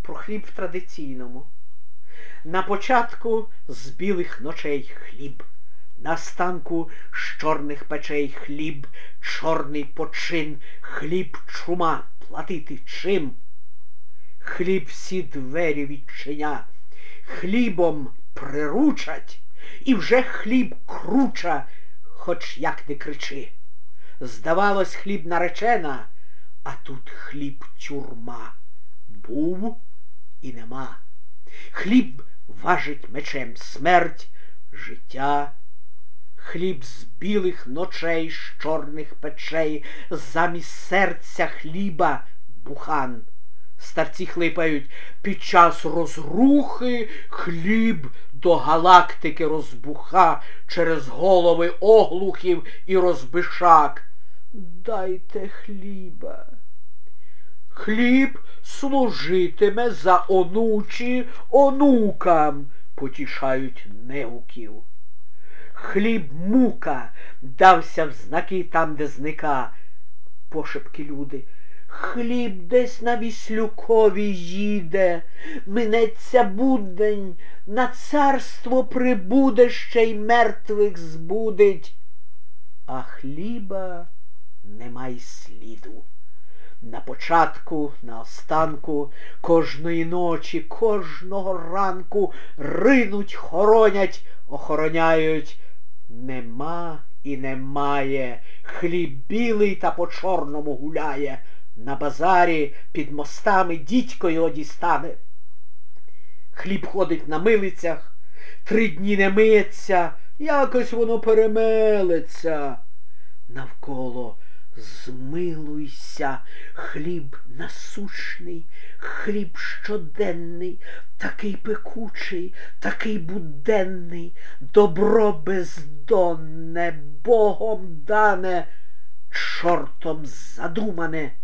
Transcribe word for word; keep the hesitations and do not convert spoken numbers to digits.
про хліб в традиційному. На початку з білих ночей хліб, на станку з чорних печей хліб, чорний почин, хліб чума, платити чим? Хліб всі двері відчиня, хлібом приручать, і вже хліб круча, хоч як не кричи. Здавалось, хліб наречена, а тут хліб тюрма. Був і нема. Хліб важить мечем смерть, життя. Хліб з білих ночей, з чорних печей, замість серця хліба бухан. Старці хлипають: під час розрухи хліб до галактики розбуха через голови оглухів і розбишак. Дайте хліба. Хліб служитиме за онучі онукам, потішають неуків. Хліб мука дався в знаки там, де зника. Пошепки люди: хліб десь на Віслюкові їде, минеться будень, на царство прибуде, ще й мертвих збудить. А хліба нема й сліду. На початку, на останку, кожної ночі, кожного ранку ринуть, хоронять, охороняють. Нема і немає, хліб білий та по чорному гуляє. На базарі під мостами дідько його дістане. Хліб ходить на милицях, три дні не миється, якось воно перемелеться. Навколо змилуйся, хліб насущний, хліб щоденний, такий пекучий, такий буденний, добро бездонне, Богом дане, чортом задумане.